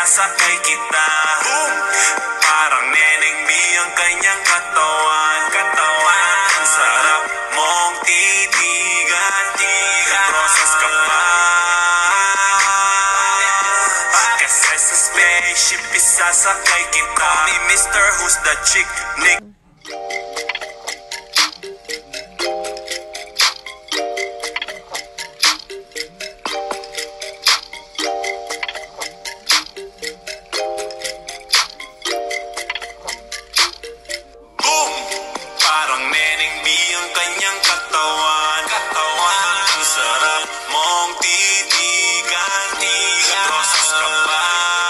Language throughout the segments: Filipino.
isasakay kita. Boom! Parang Neneng B ang kanyang katawan. Ang sarap mong titigan. Process ka pa. Kasi sa spaceship isasakay kita. Ni Mr. Who's the Chick, Nik. Parang Neneng B ang kanyang katawan. Ang sarap mong titigan. Process ka pa.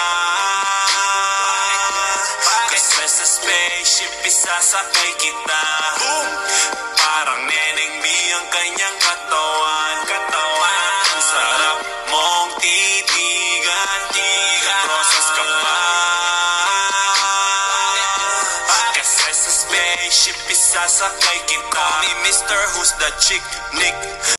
Kasi sa spaceship isasakay kita. Parang Neneng B ang kanyang katawan. Ang sarap mong titigan. Process ka pa. Kasi sa spaceship isasakay kita. Ni Mr. Who's the Chick, Nik